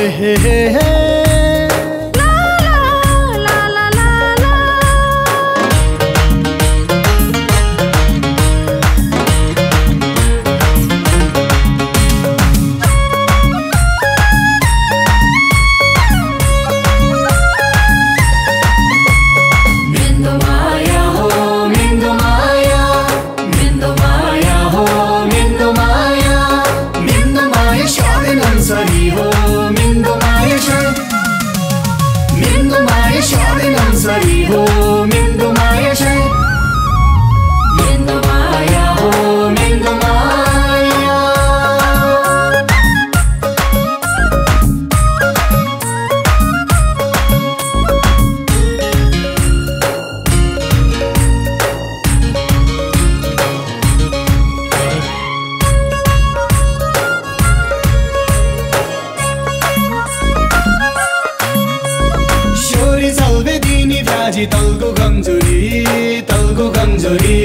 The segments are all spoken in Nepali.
तलको कमजोरी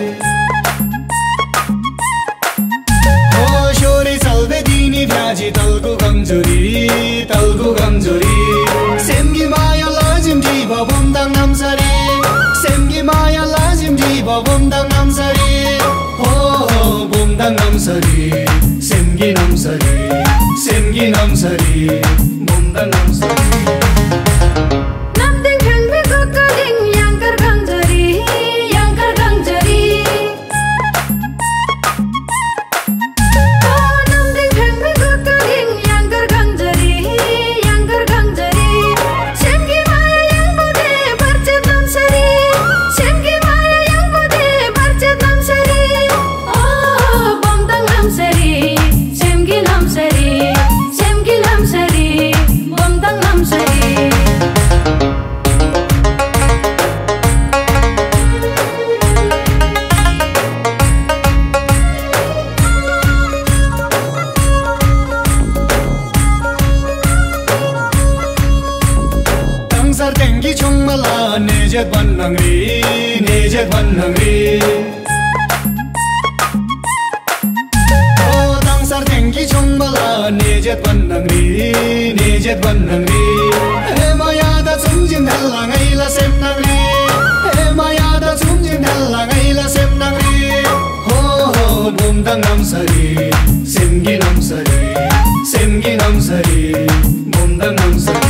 ओ शोरी चल्बे दिनी भ्याजी तलको कमजोरी सेमगी माया लाजिम दी बबमदाङ नामसरी सेमगी माया लाजिम दी बबमदाङ नामसरी हो बमदाङ नामसरी सेमगी नामसरी बमदाङ नामसरी Tengi chongmala nejet bannangri Oh tangsar tengi chongmala nejet bannangri He maya da chungjin dhalla ngaila semnangri He maya da chungjin dhalla ngaila semnangri Ho bumdang namsari semgi namsari bumdang namsari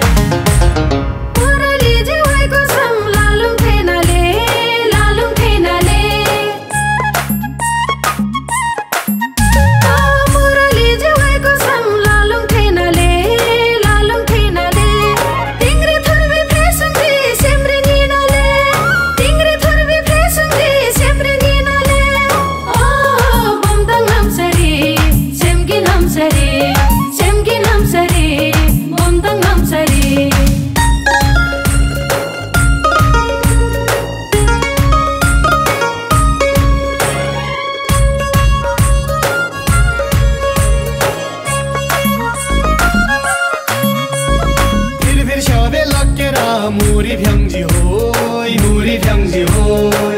Muri phangji hoy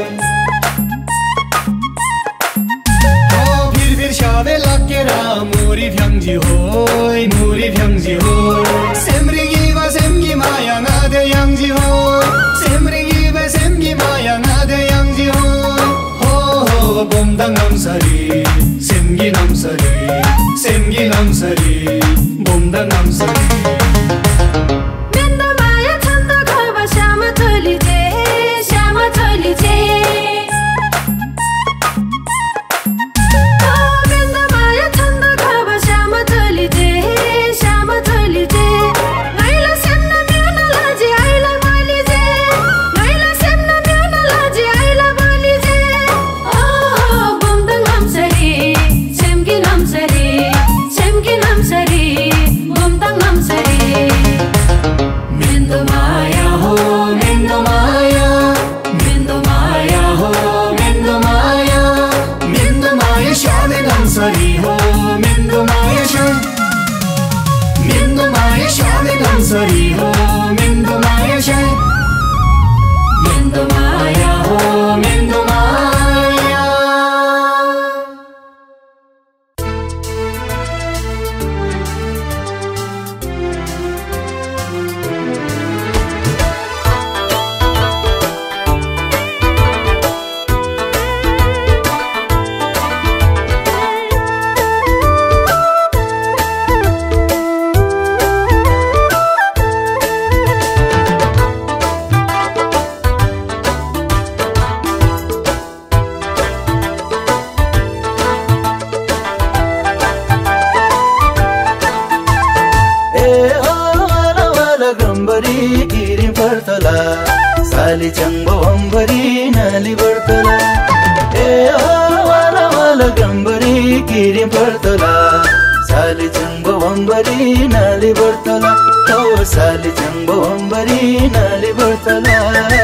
Oh phir shabe lakera muri phangji hoy Semringi ba semgi maya ngade yangji hoy Semringi ba semgi maya ngade yangji hoy Ho bomdang namsari semgi namsari bomdang namsari Semgi namsari, bumdang namsari. बम्बरी Giri बर्तला साली चंगो बम्बरी नाली बर्तला ए वाला वाला गम्बरी गिरी बर्तला साली चंगो बम्बरी नाली बर्तला ओ साली चंगो बम्बरी नाली बर्तला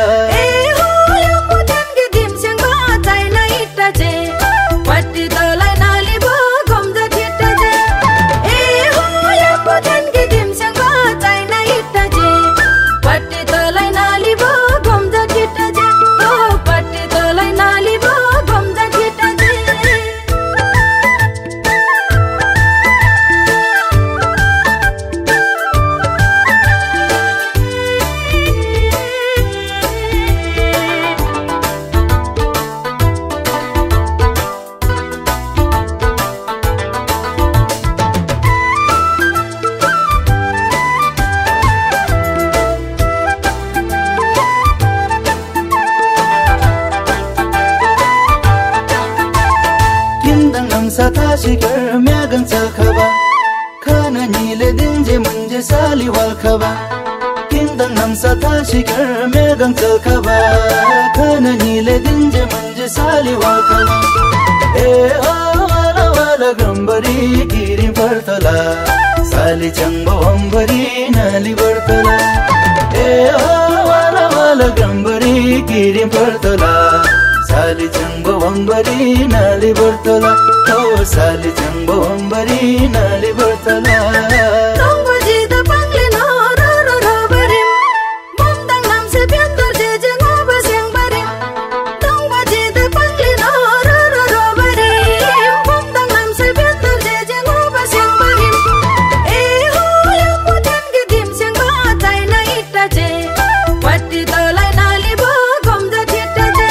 Satashigar megan salkhaba khana nile dinje munje sali walkhaba kindang nam satashigar megan salkhaba khana nile dinje munje sali walkhaba e wala wala gambari giri bartala sali chango ambari nali bartala e wala wala gambari giri bartala साली चंगो बम्बरी नाली बर्तला ओ साली चंगो बम्बरी नाली बर्तला तंगो जीदा पंगले नो रो रो रो बरिम बंदंग नाम से प्यांदर जे जे नो बसेंग बरिम तंगो जीदा पंगले नो रो रो रो बरिम बंदंग नाम से प्यांदर जे जे नो बसेंग बरिम ए हो या पुतन के दिम सेंग बाताई ना इट्टा जे पट्टी तोलाई नाली बो गमदा थिट्टा जे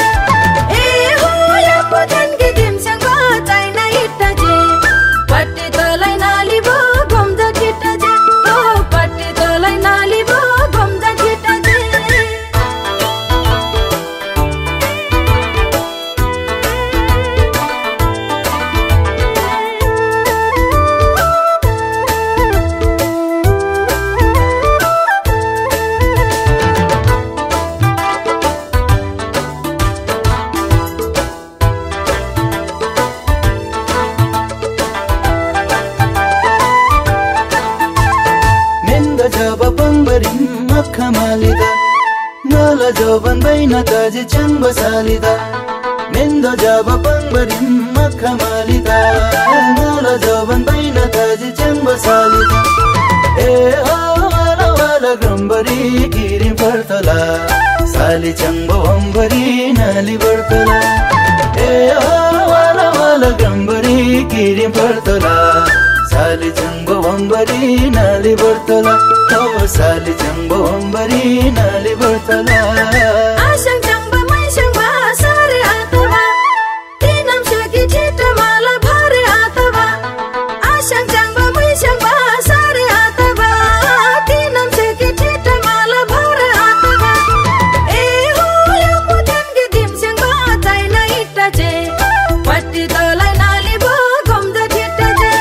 jaba bambarim makha malida nala jaban baina taji changba salida mendo jaba bambarim makha malida nala jaban baina taji changba salida e wala wala gambari giri bartala sali changba bambari nali bartala e wala wala gambari giri bartala साली चंगो बम्बरी नाली बर्तला ओ साली चंगो बम्बरी नाली बर्तला आशंग चंगबा मैशंगबा सारे आतवा तीनम शकी चिट माला भरे आतवा आशंग चंगबा मैशंगबा सारे आतवा तीनम शकी चिट माला भरे आतवा ए हो या पुतन के दिम संगबा ताई ना इट्टा जे पट्टी तोलाई नाली बो गमदा थिट्टा जे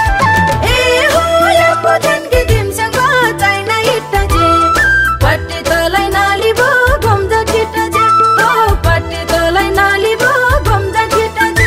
पुतन के दिम संग बाताई ना इट्टा जे पट्टी तोलाई नाली बो गमदा थिट्टा जे ओ पट्टी तोलाई नाली बो गमदा थिट्टा जे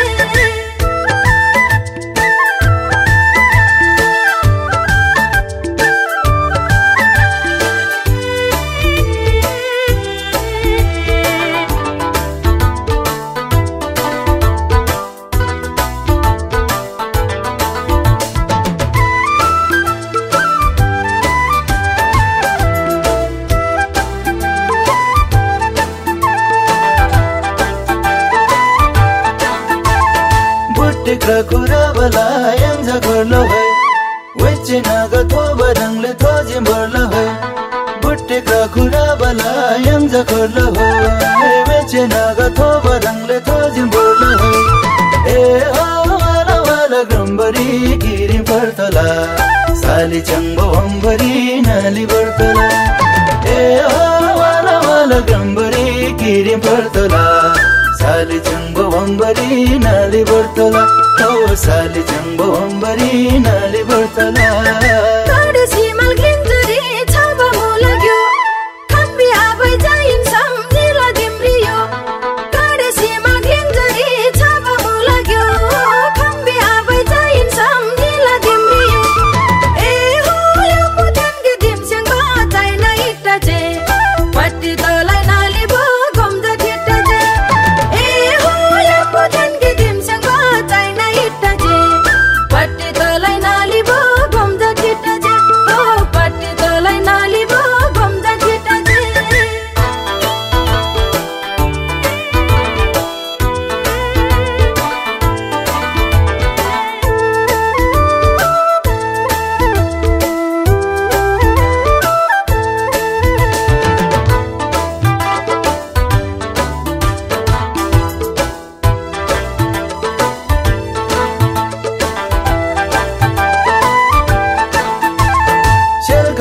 Kura bala yang jago hai, weche naga to badang le to jembar hai. Butte kura bala yang jago hai, weche naga to badang le to jembar hai. Eh wala wala gambari giri bartala, sali chango bambari nali bartala. Eh wala wala gambari giri bartala, sali chango bambari nali bartala. Oh, sali chango bambari nali bartala. Kade simal glinjari chaba mulagyo,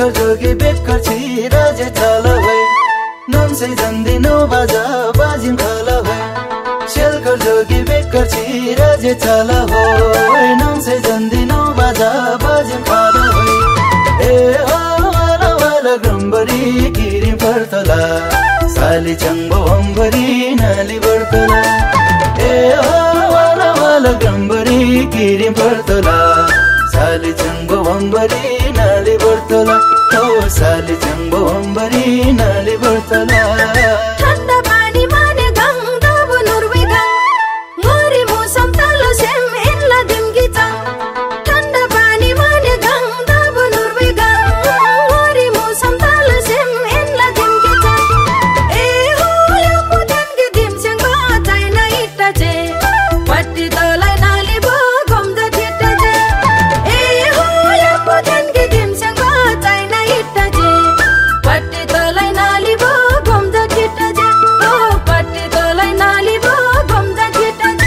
शेलकर जोगी बेकर छि राजे चाल भए नम्से जन्दिनो बाजा बाजिम खाल भए शेलकर जोगी बेकर छि राजे चाल हो नम्से जन्दिनो बाजा बाजिम खाल भए ए हो वाला वाला ग्रम्बरी किरिम पर्तला साली चंबो अम्बरी नाली बर्तला ए हो वाला वाला ग्रम्बरी किरिम पर्तला साली चंबो अम्बरी नाली बर्तला ओ साली चंबो अम्बरी नाली बर्तला ठंडा पानी माने गंगा बुनुरवे गंग मोरी मौसम तालो सेम इल्ला दिमगी तंग ठंडा पानी माने गंगा बुनुरवे गंग मोरी मौसम तालो सेम इल्ला दिमगी तंग ए हो या पुदन के दिम संग बाताई ना इट्टा जे पट्टी तोलाई नाली बो गमदा थिट्टा जे ए हो या पुदन के दिम संग बाताई ना इट्टा जे पट्टी तोलाई नाली बो गमदा थिट्टा जे ओ पट्टी तोलाई नाली बो गमदा थिट्टा जे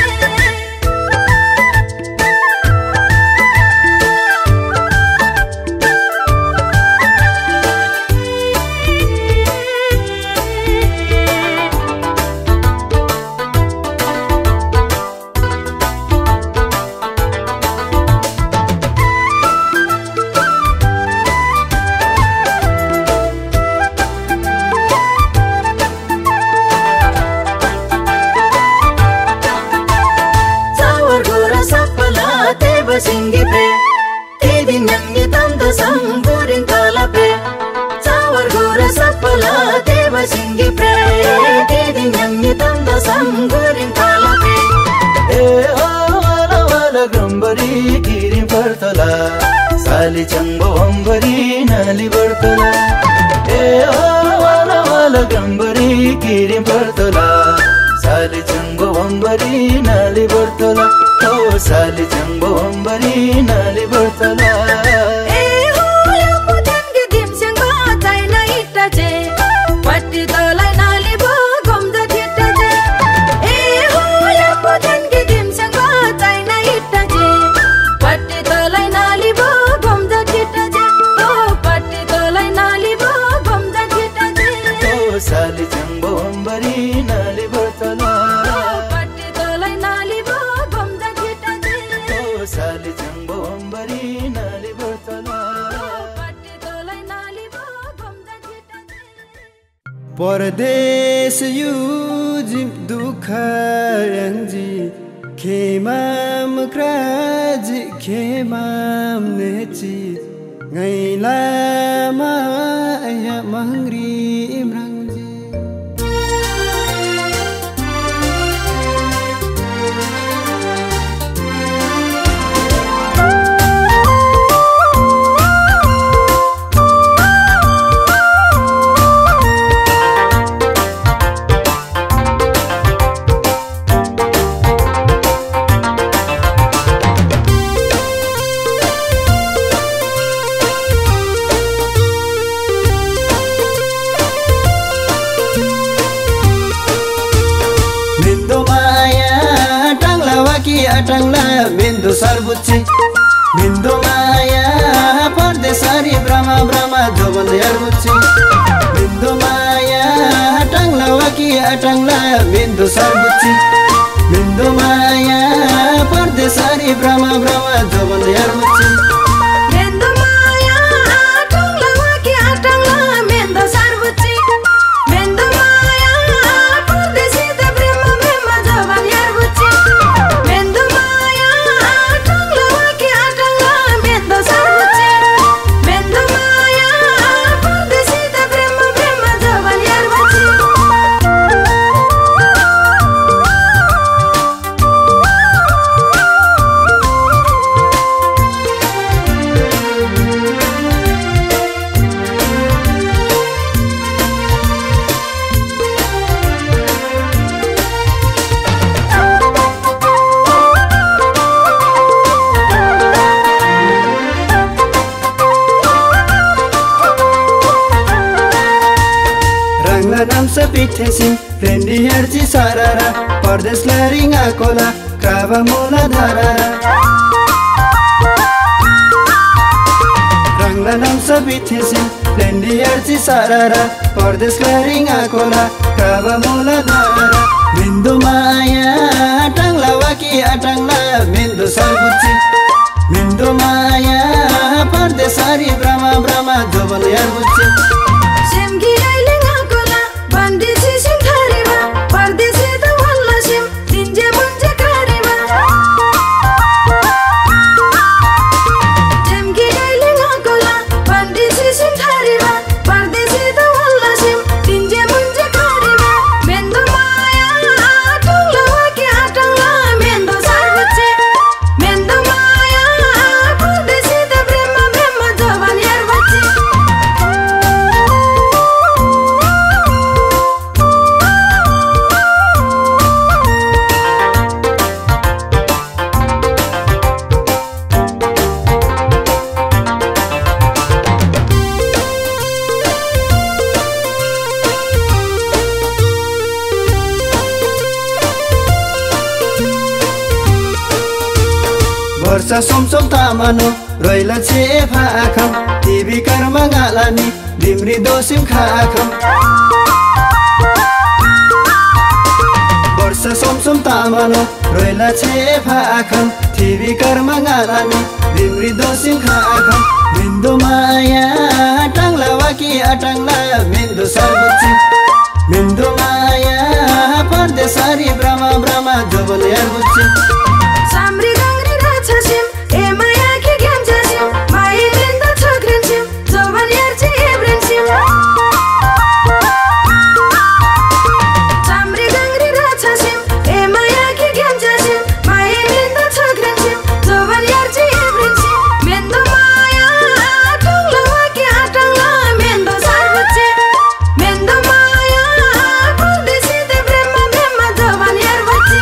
Tawar gora sapala teba singi pe Tedi nyangi tamda samburin kala pe Tawar gora sapala teba singi pe Tedi nyangi tamda samburin kala pe ए हो वाला वाला ग्रम्बरी किरिम पर्तला साली चंबो अम्बरी नाली बर्तला ए हो वाला वाला ग्रम्बरी किरिम पर्तला साली चंबो अम्बरी नाली बर्तला ओ साली चंबो अम्बरी नाली बर्तला ए हो या पुदन के दिम संग बाताई ना इट्टा जे पट्टी तोलाई नाली बो गमदा थिट्टा जे ए हो या पुदन के दिम संग बाताई ना इट्टा जे पट्टी तोलाई नाली बो गमदा थिट्टा जे ओ पट्टी तोलाई नाली बो गमदा थिट्टा जे ओ साली चंबो अम्बरी नाली बर्तला पट्टी तोलाई नाली बो गमदा थिट्टा जे ओ साली चंबो अम्बरी नाली बर्तला पट्टी तोलाई नाली बो गमदा थिट्टा जे परदेश युज दुख रंजी खेमाम क्राज खेमाम नेची ngैला माया मंगरी इमरंजी अटंगला बिंदु सरबुच्ची बिंदु माया परदेसारी ब्रह्मा ब्रह्मा जोबन यारबुच्ची बिंदु माया अटंगला वाकी अटंगला बिंदु सरबुच्ची बिंदु माया परदेसारी ब्रह्मा ब्रह्मा जोबन यारबुच्ची बिंदु माया अटंगला वाकी अटंगला बिंदु सरबुच्ची बिंदु माया परदेसी द ब्रह्मा ब्रह्मा जोबन यारबुच्ची बिंदु माया अटंगला वाकी अटंगला बिंदु सरबुच्ची बिंदु माया परदेसी द ब्रह्मा ब्रह्मा जोबन यारबुच्ची नाम से पीछे सिंह फ्रेंडी हर्ची सारारा परदेश लरिंगा कोला कावा मोला धारारा रंगला Kabanam sabithisin Lendi archi sarara Pardes klaringa kola Kaba mula dara Mindu maya Atangla waki atangla Mindu sarbuchi Mindu maya Pardes ari brahma brahma Joban yarbuchi Semgi railinga kola Bandisi sim thariba Pardesi da walla sim Dinje munje kariba Semgi railinga kola Bandisi sim thariba Pardesi da walla sim Dinje munje kariba Mendo maya Atangla waki atangla Mendo sarbuchi Mendo maya Pardesi da brahma brahma Joban yarbuchi Borsa somsom tamano Roila che phakam TV karma ngalani Dimri dosim khakam Borsa somsom tamano Roila che phakam TV karma ngalani Dimri dosim khakam Mindu maya Atangla waki atangla Mindu sarbuchi Mindu maya Pardesari brahma brahma Joban yarbuchi Samri gangri rachasim Emaya ki gyamjasim Mai linda chakrinsim Joban yarchi ebrinsim Samri gangri rachasim Emaya ki gyamjasim Mai linda chakrinsim Joban yarchi ebrinsim Mendo maya Atangla waki atangla Mendo sarbuchi Mendo maya Pardesi de brahma brahma Joban yarbuchi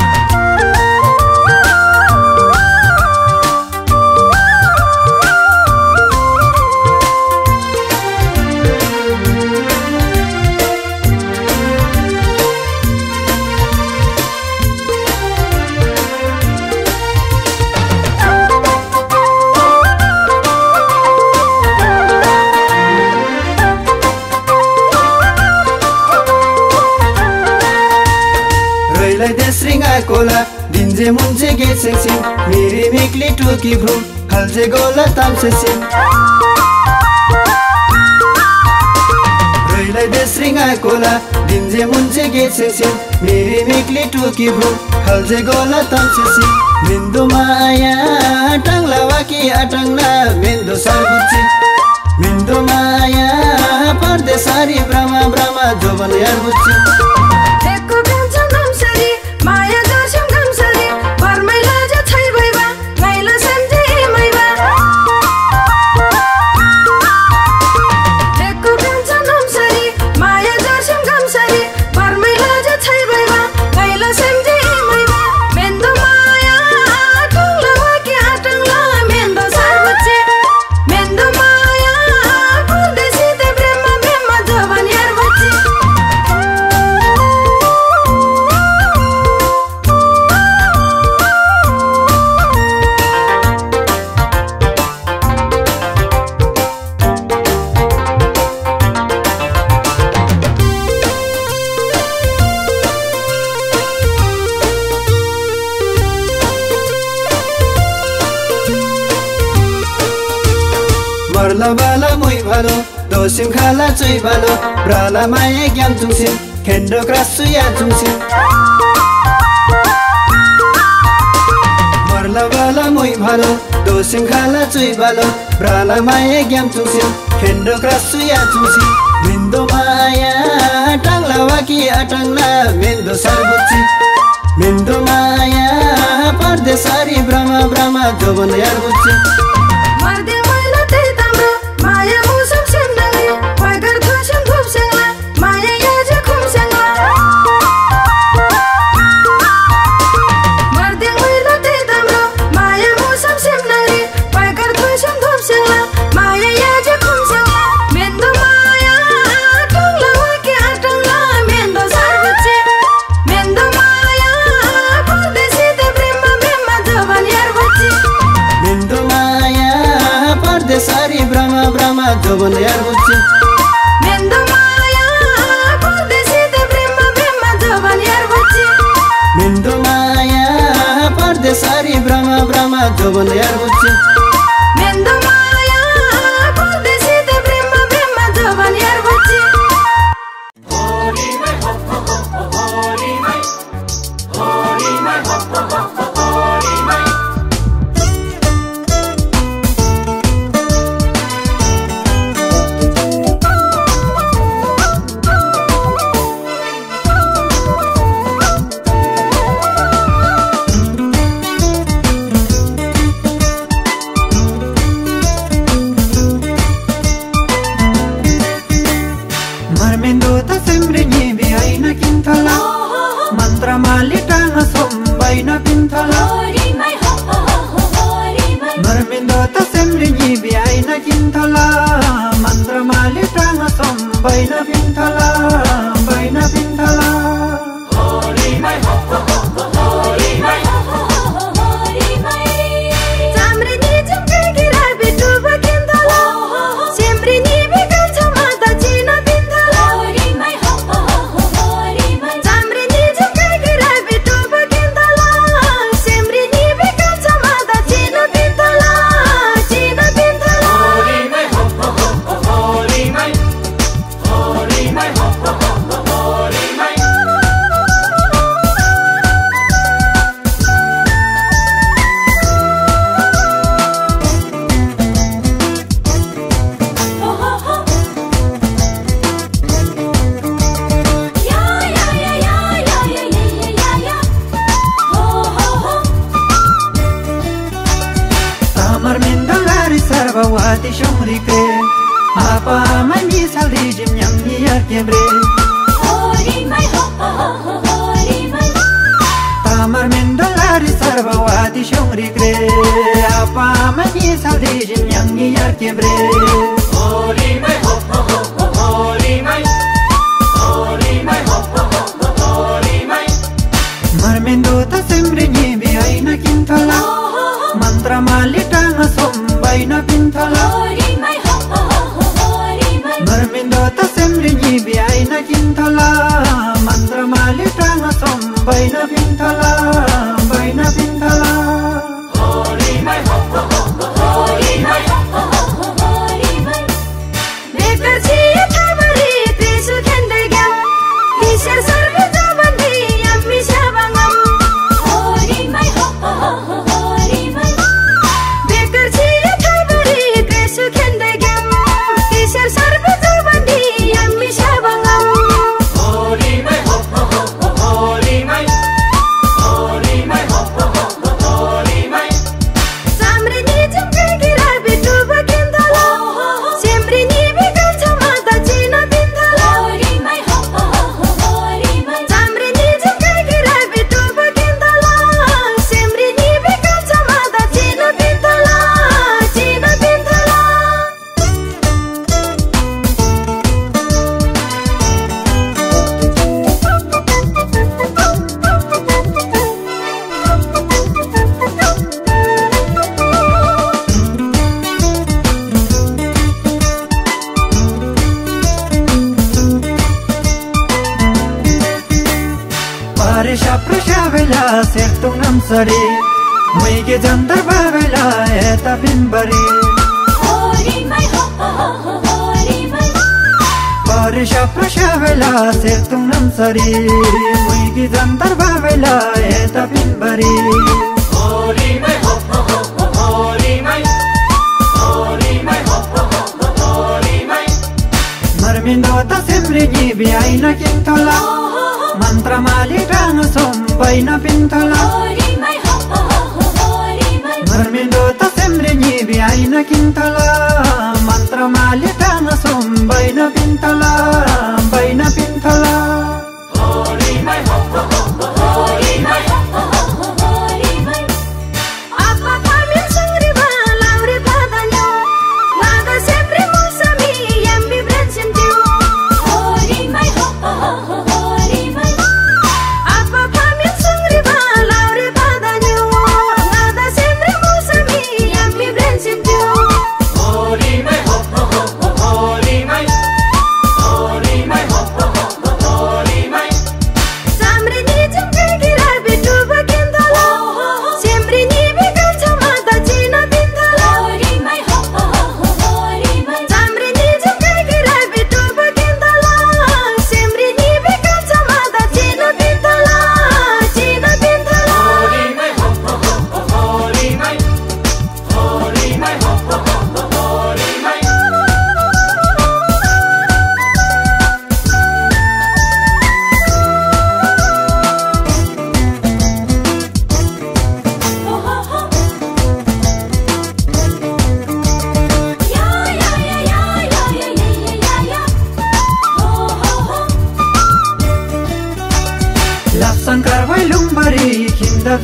Roilai desringa kola Dinje munje ge sengsim Miri mikli tuki brum Halje gola tamse sim Roilai desringa kola Dinje munje ge sengsim Miri mikli tuki brum Halje gola tamse sim Mindu maya Atangla waki atangla Mindu sarbuchi Mindu maya Pardesari brahma brahma Joban yarbuchi Ekko gamsa namsari Maya darsham gamsari Parmai laja chai bhaiba Ngaila samje emaiba Ekko gamsa namsari Maya darsham gamsari Parmai laja chai bhaiba Ngaila samje emaiba Mendo maya Atangla waki atangla Mendo sarbuchi Mendo maya Pardesi de brahma brahma Joban yarbuchi Marla bala muy bhalo Dosim khala chui bhalo Brala maya gyam chungsim Kendo krasu ya chungsim Marla bala muy bhalo Dosim khala chui bhalo Brala maya gyam chungsim Kendo krasu ya chungsim Mindu maya Atangla waki atangla Mindu sarbuchi Mindu maya Pardesari brahma brahma Joban yarbuchi Marde maila te tamro Maya musam semnali Pagar thosam thup sengla Maya yaja khum sengla Marde maila te tamro Maya musam semnali Pagar thosam thup sengla Maya yaja khum sengla Mendo maya Atangla waki atangla Mendo sarbuchi Mendo maya Pardesi de brahma brahma Joban yarbuchi Mindu maya Pardesari brahma जोबन यार बुच्ची मेन्दो माया परदेशी ते ब्रह्म ब्रह्म जोबन यार बुच्ची मेन्दो माया परदेशी ब्रह्म ब्रह्म जोबन यार बुच्ची मेन्दो माया परदेशी ते ब्रह्म ब्रह्म जोबन यार बुच्ची होरी मै हो होरी मै होरी मै हो होरी मै Muige jantar babela eta pimbari होरी मै हो होरी मै Parisha prashavela sertunam sari Muige jantar babela eta pimbari होरी मै हो होरी मै होरी मै हो होरी मै Marmindo ta semri gibi aina kintola Mantra malika som baina pintola Marmindo ta semri gibi aina kintola Mantra malika som baina pintola Baina pintola होरी मै हो होरी मै होरी मै apa kami sangri balaure padanyo nada sempre musami yambi branchimtiu होरी मै होरी मै apa kami sangri balaure padanyo nada sempre musami yambi branchimtiu होरी मै हो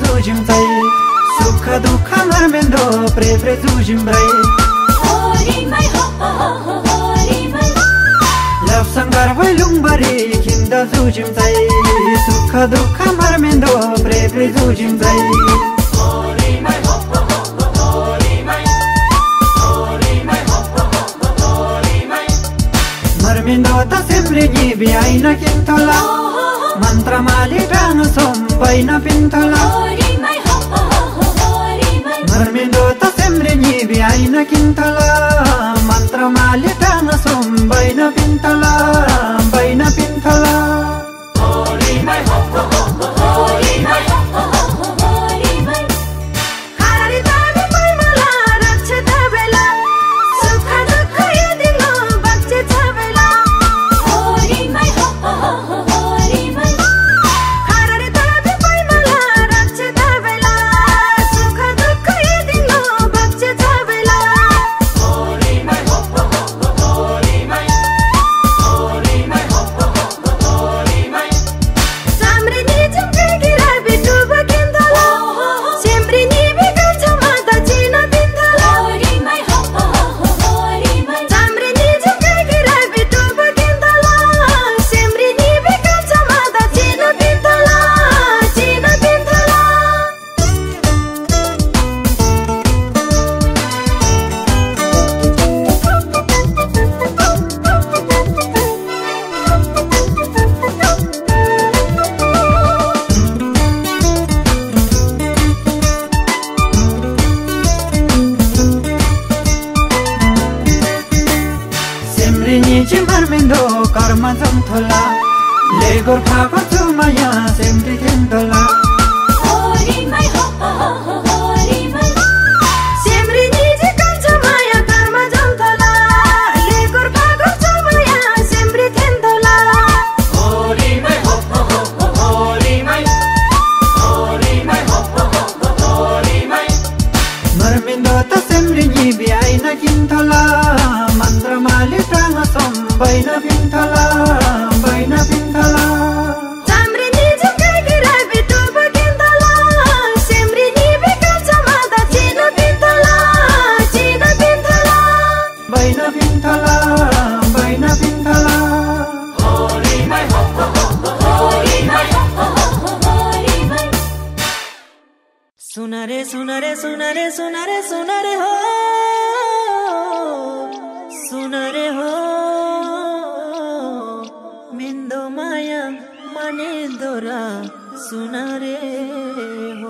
जुझिम चाहिँ सुख दुःख मर्मेन्दो प्रे जुझिम रै लव संगार भइलुङ बरी खिन्द जुझिम चाहिँ सुख दुःख मर्मेन्दो प्रे जुझिम चाहिँ मर्मेन्दो त सेम्रिनी बिहाइन किन्थला मन्त्र माली टानो सोम बैन पिन्थला मर्मेन्दो त सेम्रिनी बिहाइन किन्थला मन्त्र माली टानो सोम बैन पिन्थला मर्मेन्दो कर्म जम्थला ले गोर्खाको चुमाया सेम्री थिन्तला मर्मेन्दो त सेम्री बिहाइन किन्थला मन्त्र माली टाङ सोम बैन पिन्थला चाम्रिनी झुकाकी राबी टोप किन्थला सेम्रिनी बेकान्छ मादा चिन पिन्थला बैन पिन्थला सुनारे सुनारे सुनारे सुनारे सुनारे हो सुनारे हो मिन्दो माया माने दोरा सुनारे हो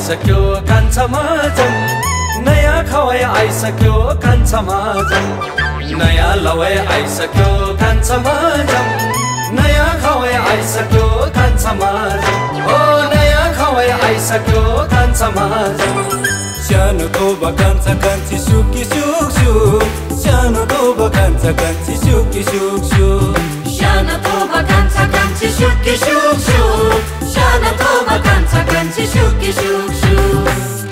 आइसक्यो कान्छामा जाउँ नयाँ खवाई आइसक्यो कान्छामा जाउँ नयाँ लवाई आइसक्यो कान्छामा जाउँ नयाँ खवाई आइसक्यो कान्छामा जाउँ ओ नयाँ खवाई आइसक्यो कान्छामा जाउँ सानो तोबा कान्छा कान्छी सुकी सुक सुक सानो तोबा कान्छा कान्छी सुकी सुक सुक सानो तोबा कान्छा कान्छी सुकी सुक सुक सानो तोबा कान्छा कान्छी सुकी सुक सुक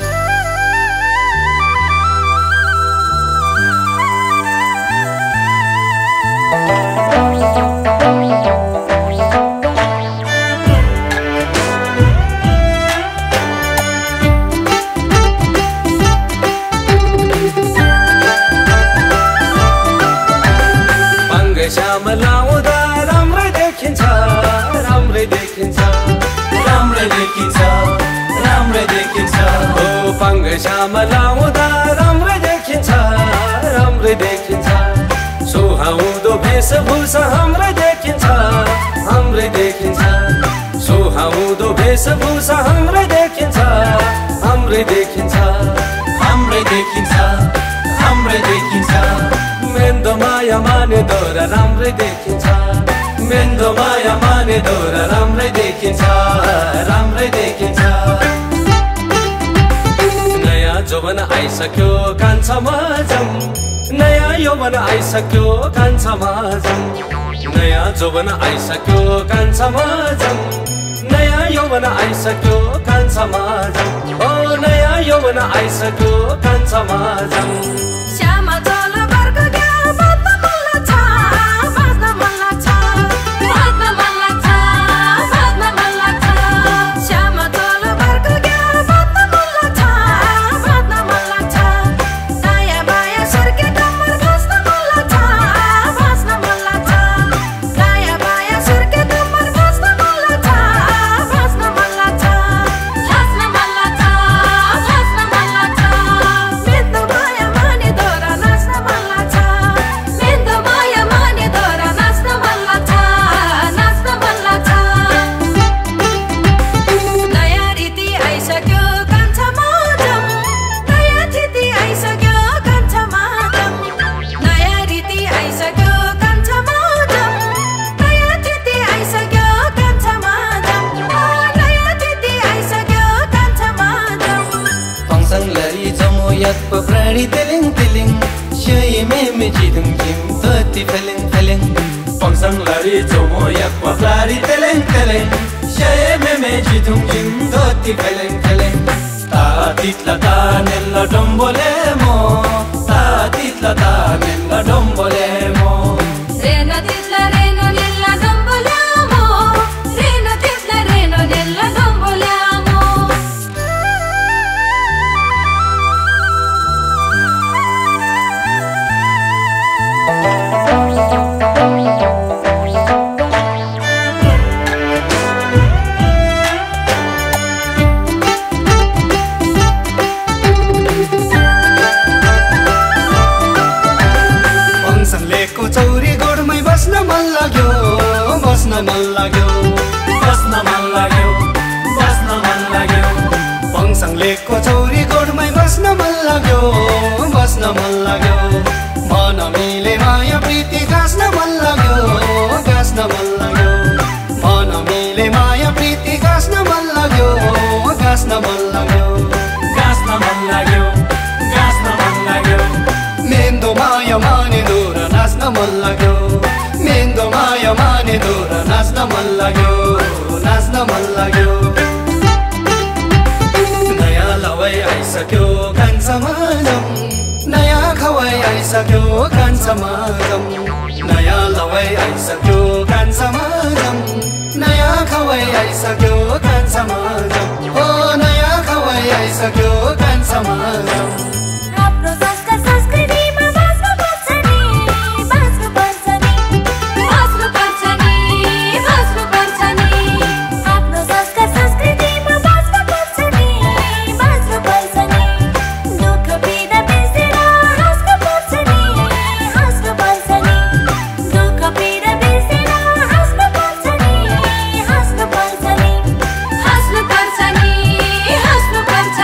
श्यामला उदा राम्रै देखिन्छ राम्रै देखिन्छ राम्रै देखिन्छ राम्रै देखिन्छ ओ पाङ्ग श्यामला उदा राम्रै देखिन्छ राम्रै देखिन्छ सुहाउँदो वेशभूषा हाम्रै देखिन्छ हाम्रै देखिन्छ सुहाउँदो वेशभूषा हाम्रै देखिन्छ हाम्रै देखिन्छ हाम्रै देखिन्छ हाम्रै देखिन्छ मेन्दो माया माने दोरा राम्रै देखिन्छ मेन्दो माया माने दोरा राम्रै देखिन्छ राम्रै देखिन्छ नयाँ जौवन आइसक्यो कान्छामा जाउँ नयाँ यौवन आइसक्यो कान्छामा जाउँ नयाँ जौवन आइसक्यो कान्छामा जाउँ नयाँ यौवन आइसक्यो कान्छामा जाउँ ओ नयाँ यौवन आइसक्यो कान्छामा जाउँ श्यामा चल बर्को क्या बाँध्न मन लाग्छ बाँध्न मन लाग्छ बाँध्न मन लाग्छ बाँध्न मन लाग्छ श्यामा चल बर्को क्या बाँध्न मन लाग्छ बाँध्न मन लाग्छ दायाँ बायाँ सर्के कम्मर भाँच्न मन लाग्छ भाँच्न मन लाग्छ दायाँ बायाँ सर्के कम्मर भाँच्न मन लाग्छ भाँच्न मन लाग्छ भाँच्न मन लाग्छ भाँच्न मन लाग्छ मेन्दो माया माने दोरा नाच्न मन लाग्छ मेन्दो माया माने दोरा नाच्न मन लाग्छ नाच्न मन लाग्छ नयाँ रीति आइसक्यो कान्छामा जाउँ नयाँ तिथि आइसक्यो कान्छामा जाउँ नयाँ रीति आइसक्यो कान्छामा जाउँ नयाँ तिथि आइसक्यो कान्छामा जाउँ नयाँ तिथि आइसक्यो कान्छामा जाउँ फङसङ लरी जमो यात प्राणी तेलिङ तेलिङ शय मेमे जिदुङ जिम तति फेलिङ फेलिङ फङसङ लरी जमो यात प्राणी तेलिङ तेलिङ शय मेमे जिदुङ जिम तति फेलिङ फेलिङ तातितला तानेल्ला डम्बोले मो तातितला तानेल्ला डम्बोले मो रेनो तितला रेनो नेल्ला डम्बोल्यामो रेनो तितला रेनो नेल्ला डम्बोल्यामो फङसङलेको चौरी गोडमै बस्न मन लाग्यो बस्न मन लाग्यो बस्न मन लाग्यो बस्न मन लाग्यो फङसङलेको चौरी गोडमै बस्न मन लाग्यो बस्न मन लाग्यो मन मिले माया प्रीति गाँस्न मन लाग्यो गाँस्न मन लाग्यो मन मिले माया प्रीति गाँस्न मन लाग्यो गाँस्न मन लाग्यो गाँस्न मन लाग्यो गाँस्न मन लाग्यो मेन्दो माया माने दोरा नाच्न मन लाग्यो मेन्दो माया माने दोरा नाच्न मन लाग्यो नाच्न मन लाग्यो नयाँ लवाई आइसक्यो कान्छामा जाउँ नयाँ खवाई आइसक्यो कान्छामा जाउँ नयाँ लवाई आइसक्यो कान्छामा जाउँ नयाँ खवाई आइसक्यो कान्छामा जाउँ ओ नयाँ खवाई आइसक्यो कान्छामा जाउँ आफ्नो संस्कार संस्कृतिमा बाँच्नु पर्छ नि बाँच्नु पर्छ नि बाँच्नु पर्छ नि बाँच्नु पर्छ नि आफ्नो संस्कार संस्कृतिमा बाँच्नु पर्छ नि बाँच्नु पर्छ नि दुःख पीडा बिर्सेर हाँस्नु पर्छ नि हाँस्नु पर्छ नि दुःख पीडा बिर्सेर हाँस्नु पर्छ नि हाँस्नु पर्छ नि हाँस्नु पर्छ नि हाँस्नु पर्छ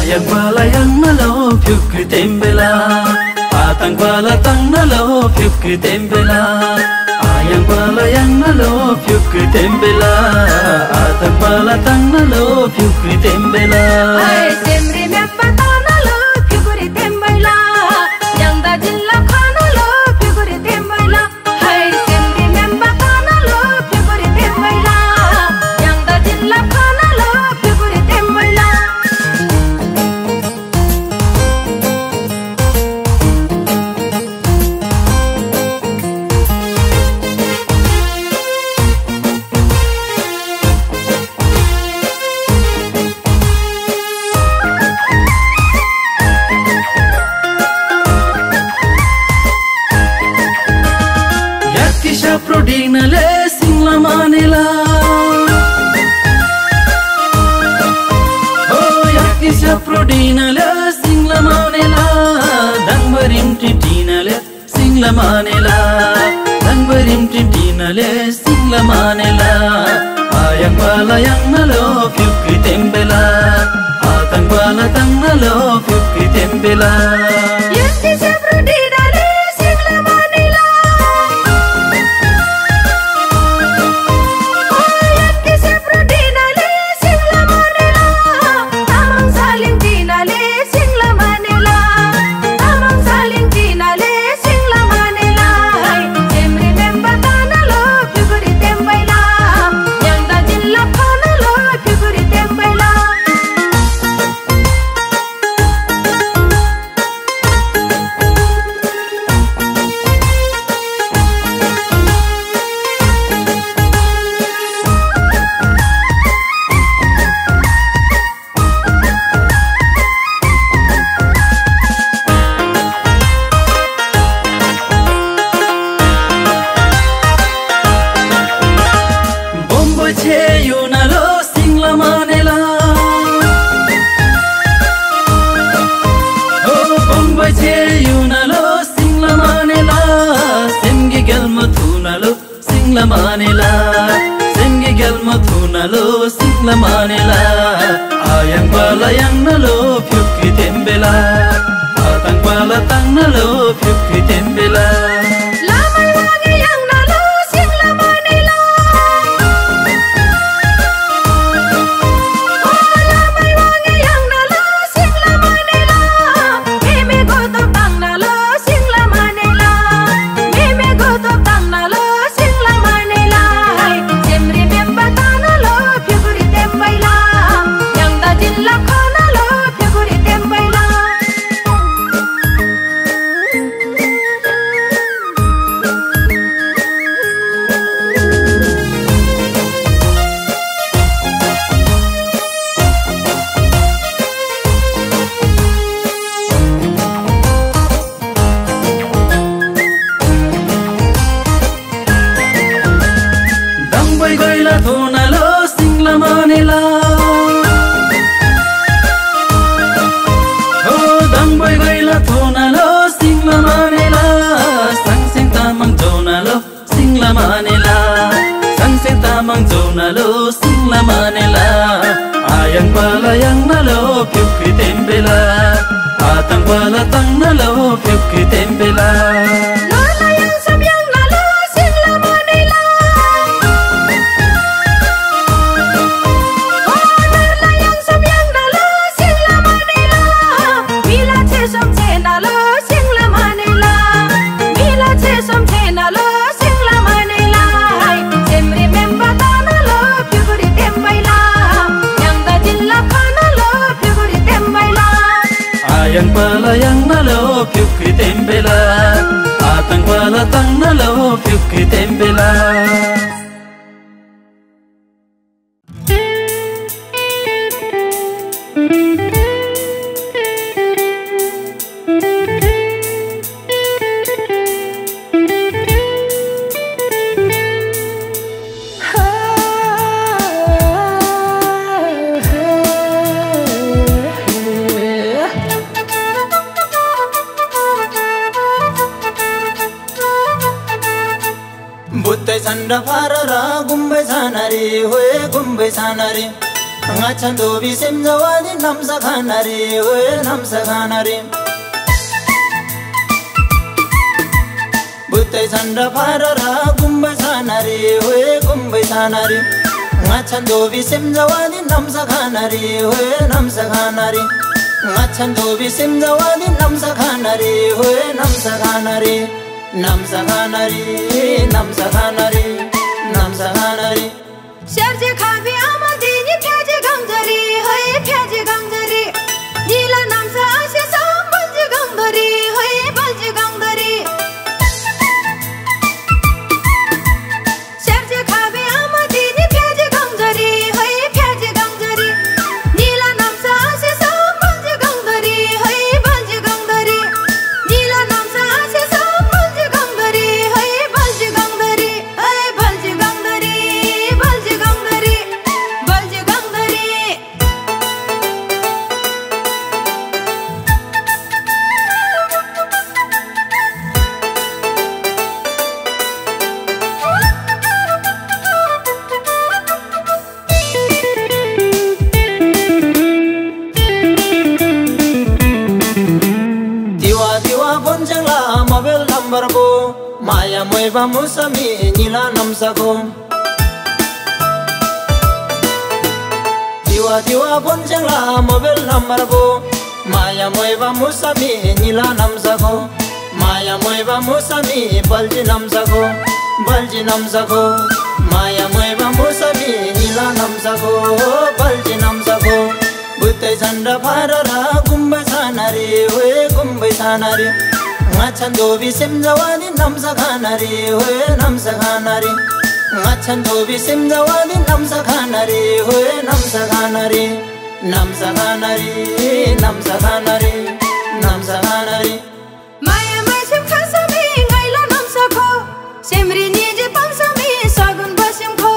Ayang pala yang nalo Pyukri tembela Atang pala tang nalo Pyukri tembela Ayang pala yang nalo Pyukri tembela Atang pala tang nalo Pyukri tembela Hai semri meppa tanalo Pyukri tembela Yang da jilla khanalo Pyukri tembela Hai semri meppa tanalo Pyukri tembela Yang da jilla khanalo Pyukri tembela Prodinale singla manila Oh yakisha prodinale singla manila Dangbarim titinale singla manila Dangbarim titinale singla manila Ayang pala yang nalo Pyukri tembela Atang pala tang nalo Pyukri tembela Yakisha prodinale singla manila manila sengi gelma thunalo singla manila ayang pala yang nalo Pyukri tembela atang pala tang nalo Pyukri tembela lamai wangi yang nalo singla manila oh lamai wangi yang nalo singla manila meme gotop tang nalo singla manila meme gotop tang nalo nalo singla manila ayang pala yang nalo Pyukri tembela atang pala tang nalo Pyukri tembela lola yang samyang nalo singla manila oh lola yang samyang nalo singla manila mila chesom che nalo singla manila mila chesom che nalo singla manila semri memba ayang pala yang nalo Pyukri tembela atang pala tang nalo Pyukri tembela Sanda farara gumbe sanari hoye gumbe sanari ngachan dobi semjawani namsa khanari we namsa khanari butai chanda parara gumbai sanari we gumbai sanari ngachan dobi semjawani namsa khanari we namsa khanari ngachan dobi semjawani namsa khanari we namsa khanari namsa khanari namsa khanari namsa khanari Serje khabi amadini pyaje gangdari hai pyaje gangdari nila namsa ase sam balje gangdari hai balje gangdari Serje khabi amadini pyaje gangdari hai pyaje gangdari nila namsa ase sam balje gangdari hai balje gangdari nila namsa ase sam balje gangdari hai balje gangdari hai balje gangdari balje gangdari balje gangdari Tiwa tiwa bonjangla mobile number ko maya moiba musami nila namsa ko Tiwa tiwa bonjangla mobile number ko maya moiba musami nila namsa ko maya moiba musami balji namsa ko maya moiba musami nila namsa ko balji namsa ko butai chanda parara gumbai sanari we gumbai sanari ngachan dobi semjawani namsa khanari we namsa khanari ngachan dobi semjawani namsa khanari we namsa khanari namsa khanari namsa khanari namsa khanari Maya masim khasami ngaila namsa ko semri nije pangsami sagun basim ko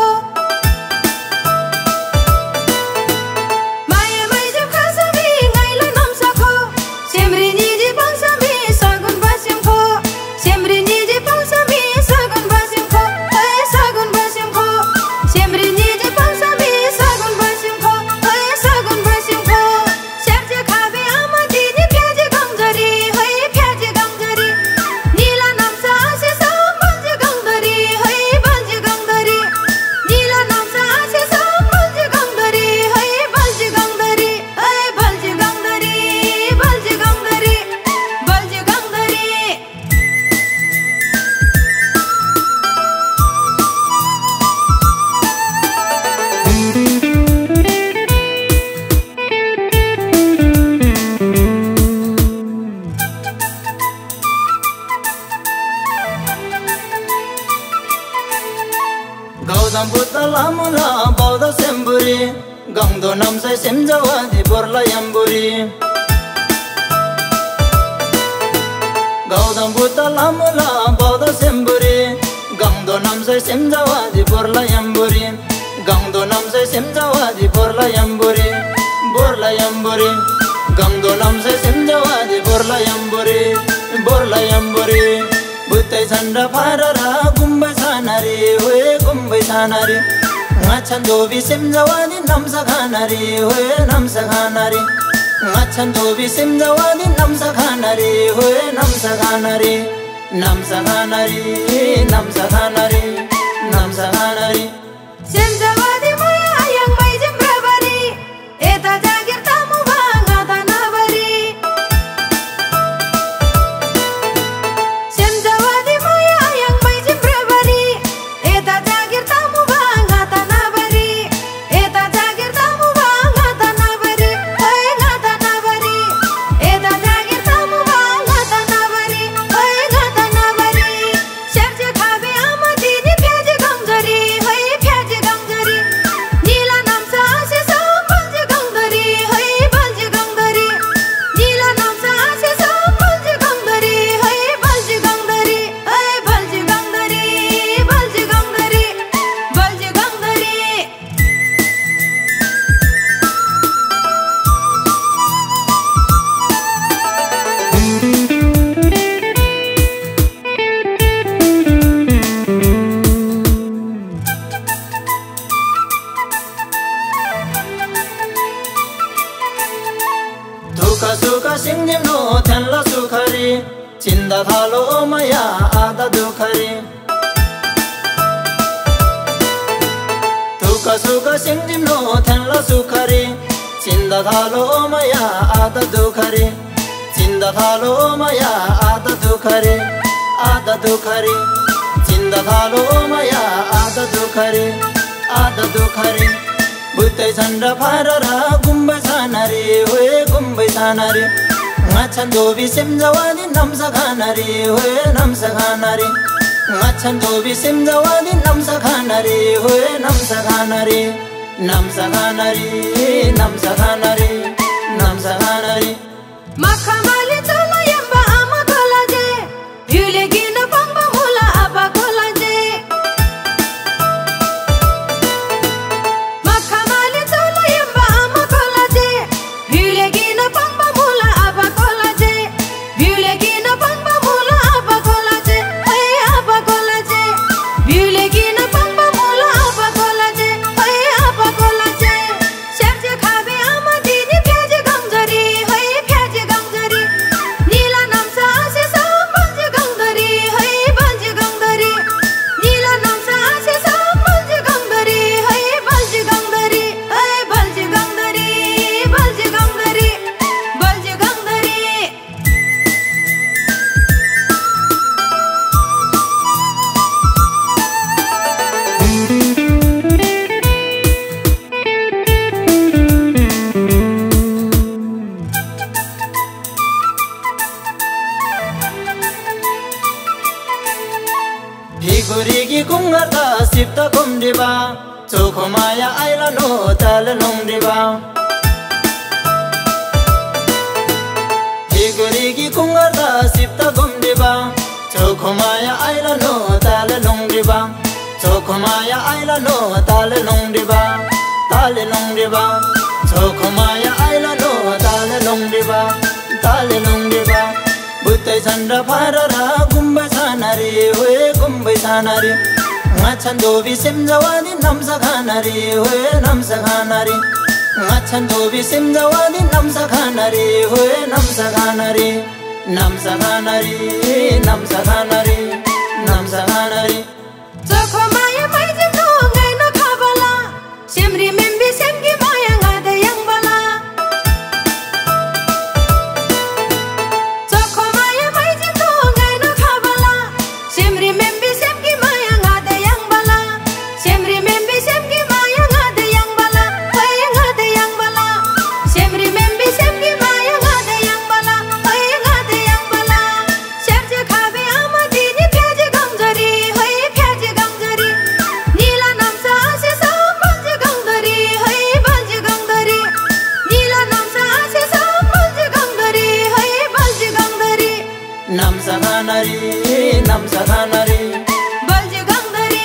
Maya masim khasami ngaila namsa ko semri nije pangsami sagun basim ko semri nije pangsami sagun basim ko ay sagun basim ko semri nije pangsami sagun basim ko ay sagun basim ko serje khabe amadini pyaje gangdari hai pyaje gangdari nila namsa ase sam balje gangdari hai balje gangdari nila namsa ase sam balje gangdari hai balje gangdari hai balje gangdari balje gangdari balje gangdari Gaudam Buddha lamula bauda semburi gangdo namsai semjawadi borla yamburi Gaudam Buddha lamula bauda semburi gangdo namsai semjawadi borla yamburi gangdo namsai semjawadi borla yamburi gangdo namsai semjawadi borla yamburi butai chanda parara gumbai sanari we gumbai sanari ngachan dobi semjawani namsa khanari we namsa khanari ngachan dobi semjawani namsa khanari we namsa khanari namsa khanari namsa khanari namsa khanari semjawadi maya ayang mai jembrabari eta jagir tamu banga tanabari semjawadi maya ayang mai jembrabari eta jagir tamu banga tanabari eta jagir tamu banga tanabari hai tanabari eta jagir tamu banga tanabari hai tanabari serje khabe amadini pyaje gangdari hai pyaje gangdari सुख सिङ्गिम्नो थेन्ल सुखरी चिन्दा थालो माया आधा दुखरी सुख सिङ्गिम्नो थेन्ल सुखरी चिन्दा थालो माया आधा दुखरी चिन्दा थालो माया आधा दुखरी चिन्दा थालो माया आधा दुखरी बुत्तै छन् र फाररा गुम्बै छानारी होए गुम्बै छानारी माछन् धोबी सिम्जवानी नम्सा खानारी होए नम्सा खानारी माछन् धोबी सिम्जवानी नम्सा खानारी होए नम्सा खानारी नम्सा खानारी नम्सा खानारी नम्सा खानारी Makamali tala yamba ama kolaje Yule gina pamba mula aba kolaje Makamali tala yamba ama kolaje Yule gina pamba mula aba kolaje Yule gina pamba mula aba kolaje Hey aba kolaje Yule gina pamba mula aba kolaje Hey aba kolaje Sherje khabe ama dini pyaje gamjari Hey pyaje gamjari Nila namsa ase sa banje gamjari Hey banje gamjari Nila namsa ase sa banje gamjari Hey banje gamjari Hey banje gamjari Banje gamjari Banje gamjari Higurigi kungarta sipta kumdiba Choko maya aila no tala nongdiba Higurigi kungarta sipta kumdiba Choko maya aila no tala nongdiba Choko maya aila no tala nongdiba Tala nongdiba Choko maya aila no tala nongdiba Tala nongdiba बुत्तै छन् र फाररा गुम्बै छानारी होए गुम्बै छानारी माछन् धोबी सिम्जवानी नम्सा खानारी होए नम्सा खानारी माछन् धोबी सिम्जवानी नम्सा खानारी होए नम्सा खानारी नम्सा खानारी नम्सा खानारी नम्सा खानारी Choko maya mai jim no ngai no khabala Simri membi semgi maya ngade yang bala Choko maya mai jim no ngai no khabala Simri membi semgi maya ngade yang bala Simri membi semgi maya ngade yang bala Hey ngade yang bala Simri membi semgi maya ngade yang bala Hey ngade yang bala Sherje khabe ama dini pyaje gamjari Hey pyaje gamjari Nila namsa ase sa banje gamjari Hey banje gamjari Nila namsa ase sa banje gamjari Hey banje gamjari नम्सा खानारी नम्सा खानारी banje gamjari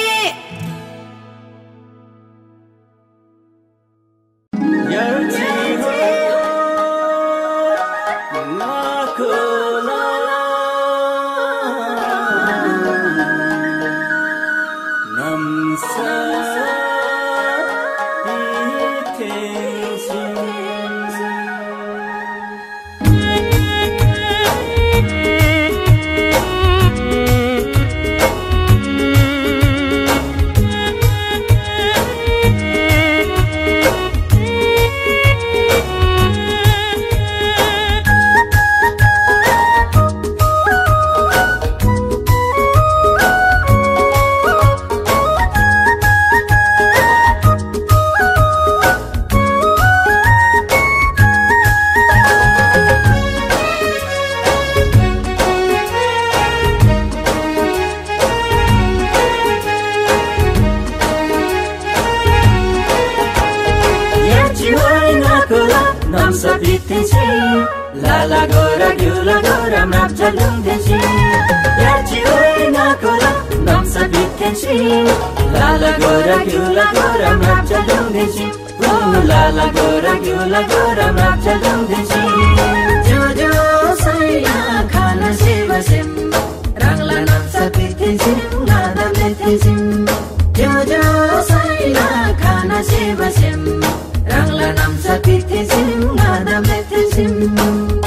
Namsa bitinsi Lala gora gyula gora mrapcha lungdensi Yachi oi nakola Namsa bitinsi Lala gora gyula gora mrapcha lungdensi Lala gora gyula gora mrapcha lungdensi Jojo saya khana seva sim Rangla namsa bitinsi Nada bitinsi Jojo saya khana seva sim Rangla namsa bitinsi Nada bitinsi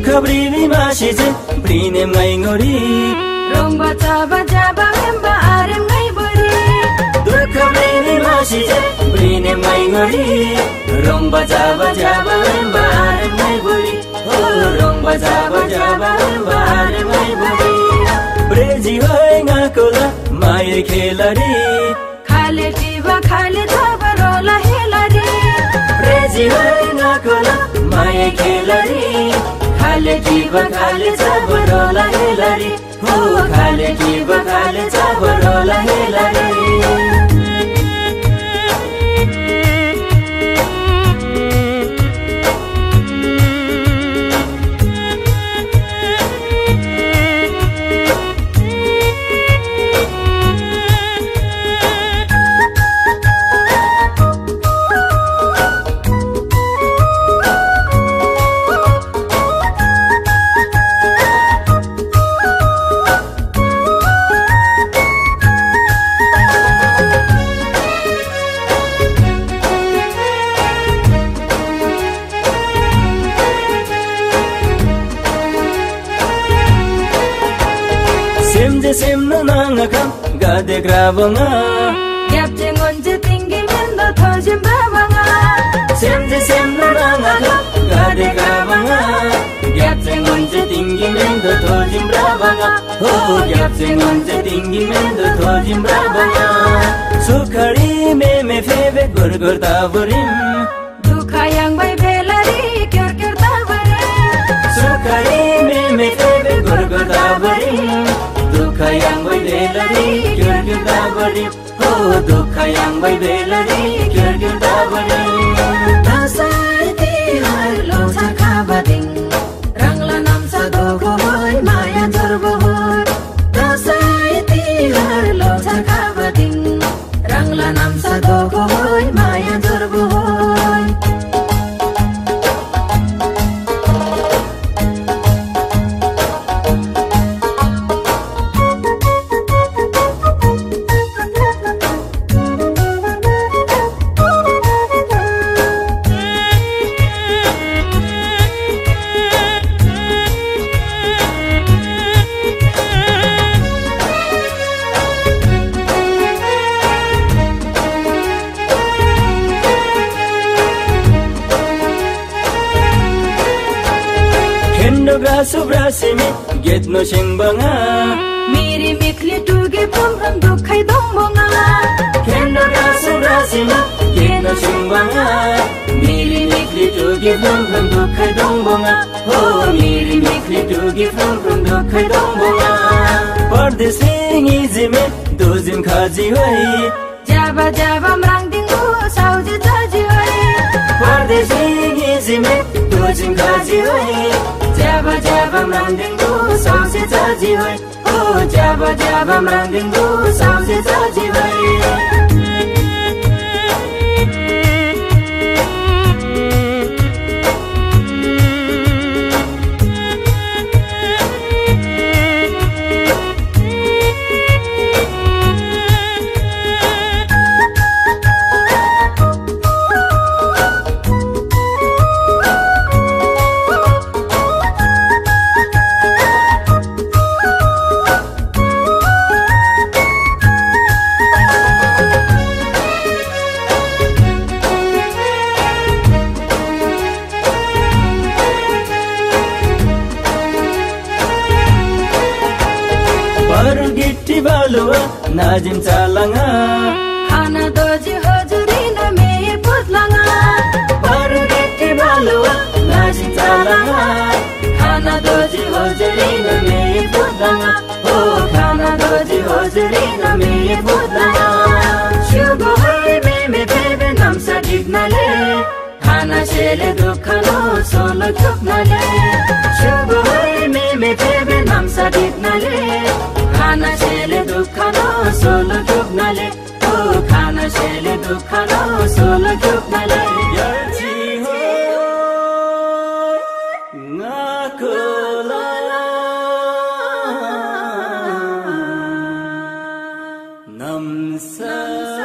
brini masije brine ngai ngori rong baca baca hemba arem ngai bori dukha brini masije brine ngai ngori rong baca hemba arem ngai bori rong baca hemba arem ngai bori breji hoy ngakola mai khelari khale tiva khale thavarola helari breji hoy ngakola mai khelari khale tiva khale thavarola helari ho khale tiva khale thavarola helari sem na nanga kam gade grabanga yap jengon je tingi mendo thojim babanga sem na nanga kam gade grabanga yap jengon je tingi mendo thojim babanga ho yap jengon je tingi mendo thojim babanga sukhari me feve gur gur taburim dukha yang bai belari kyar kyar taburim sukhari me feve gur gur taburim dukha yang bai belari kyar kyar taburim ho dukha yang bai belari kyar kyar taburim tasai ti har lo sakha bading rangla nam sa do hoy maya jorbo hoy tasai ti har lo sakha bading rangla nam sa do hoy maya jorbo hoy brasu brasimi get no shingbanga miri mikli tuge pumram dukhai dongbonga kendo brasu brasimi get no shingbanga miri mikli tuge pumram dukhai dongbonga ho miri mikli tuge pumram dukhai dongbonga pardesi ngizime dozim khaji hoi jaba jaba mrang dingu sauji jaji hoi pardesi ngizime dozim khaji hoi jaba jaba mrandingu sauce jaji hoi oh jaba mrandingu sauce jaji hoi najim chalanga khana doji hojuri na me putlanga baru dekhi balwa najim chalanga khana doji hojuri na me putlanga oh khana doji hojuri na me putlanga shugo hai me bebe nam sa dignale khana shele dukhano solo chupnale shugo hai me bebe nam sa dignale khana shele dukhano solo chupnale oh khana shele dukhano solo chupnale yarchi ho ngakola namsa